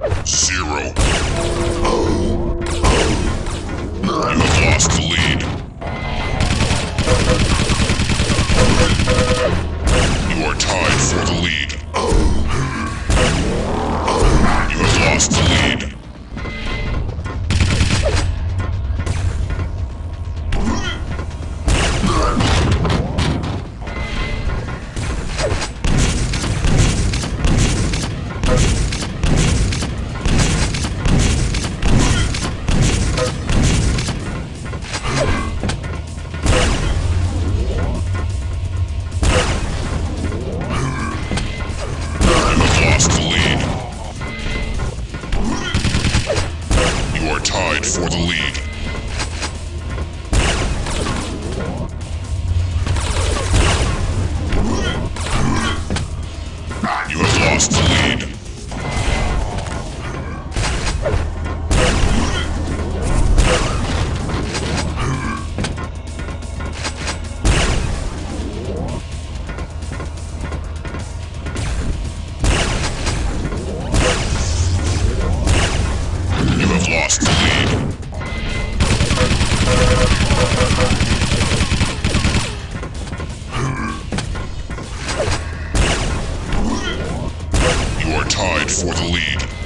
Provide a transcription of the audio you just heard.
0. You have lost the lead. You are tied for the lead. You have lost the lead. Tied for the lead. You have lost the lead. You have lost the lead. You are tied for the lead.